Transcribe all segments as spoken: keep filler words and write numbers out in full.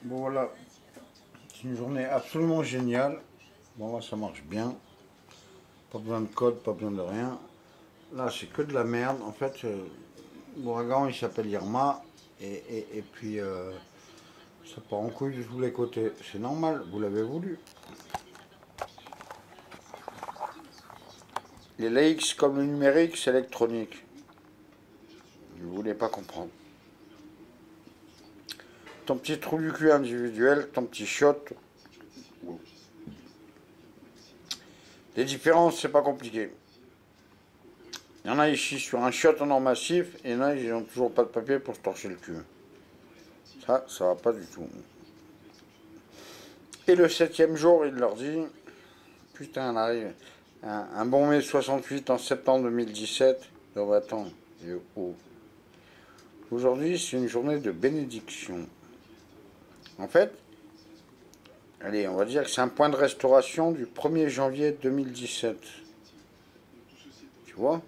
Bon voilà, c'est une journée absolument géniale. Bon là ça marche bien. Pas besoin de code, pas besoin de rien. Là c'est que de la merde. En fait, euh, l'ouragan il s'appelle Irma. Et, et- et puis euh, ça part en couille de tous les côtés. C'est normal, vous l'avez voulu. Les laïcs comme le numérique, c'est électronique. Vous ne voulez pas comprendre. Ton petit trou du cul individuel, ton petit shot. Les différences, c'est pas compliqué. Il y en a ici sur un shot en or massif, et il y en a, ils n'ont toujours pas de papier pour se torcher le cul. Ça, ça va pas du tout. Et le septième jour, il leur dit, putain, on arrive, un, un bon mai soixante-huit en septembre deux mille dix-sept. Donc attends, oh. Aujourd'hui, c'est une journée de bénédiction. En fait, allez, on va dire que c'est un point de restauration du premier janvier deux mille dix-sept. Tu vois?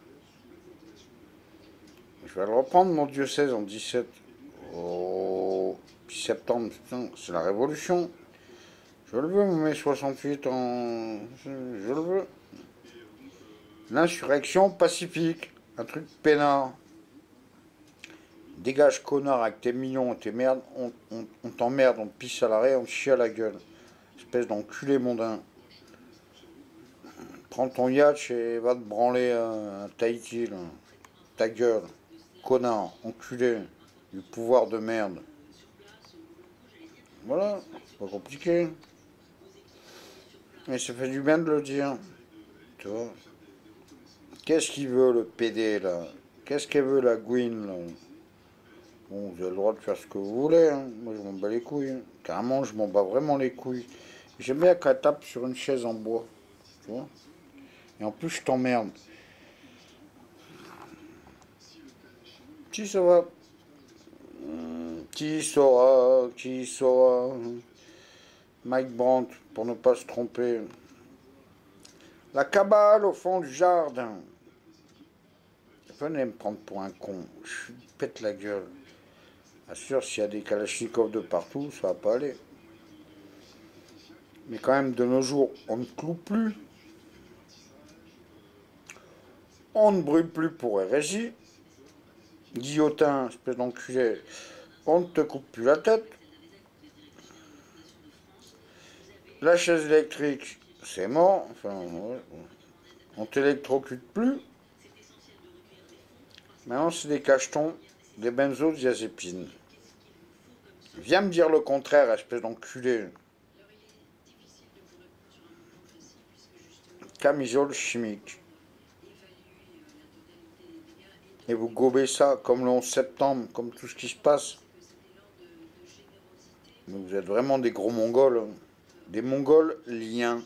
Je vais le reprendre, mon diocèse, en dix-sept. Oh, puis septembre, putain, c'est la révolution. Je le veux, mon mai soixante-huit en... Je, je le veux. L'insurrection pacifique. Un truc peinard. Dégage, connard, avec tes millions et tes merdes. On, on, on t'emmerde, on te pisse à l'arrêt, on te chie à la gueule. Espèce d'enculé mondain. Prends ton yacht et va te branler à Tahiti, là. Ta gueule. Connard, enculé. Du pouvoir de merde. Voilà, pas compliqué. Mais ça fait du bien de le dire. Tu vois. Qu'est-ce qu'il veut le P D là? Qu'est-ce qu'elle veut la Gwyn là? Bon, vous avez le droit de faire ce que vous voulez, hein. Moi je m'en bats les couilles, hein. Carrément, je m'en bats vraiment les couilles. J'aime bien qu'elle tape sur une chaise en bois. Tu vois. Et en plus, je t'emmerde. Qui ça va? Qui saura? Qui saura? Mike Brandt, pour ne pas se tromper. La cabale au fond du jardin. Venez me prendre pour un con. Je pète la gueule. Bien sûr, s'il y a des kalachnikovs de partout, ça va pas aller. Mais quand même, de nos jours, on ne cloue plus. On ne brûle plus pour hérésie. Guillotin, espèce d'enculé, on ne te coupe plus la tête. La chaise électrique, c'est mort. Enfin, ouais, on t'électrocute plus. Maintenant, c'est des cachetons, des benzodiazépines. Viens me dire le contraire, espèce d'enculé. Camisole chimique. Et vous gobez ça comme le onze septembre, comme tout ce qui se passe. Mais vous êtes vraiment des gros mongols. Hein. Des mongols liens.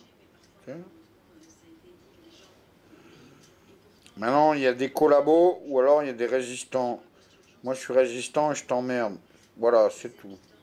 Maintenant, il y a des collabos ou alors il y a des résistants. Moi, je suis résistant et je t'emmerde. Voilà, c'est tout.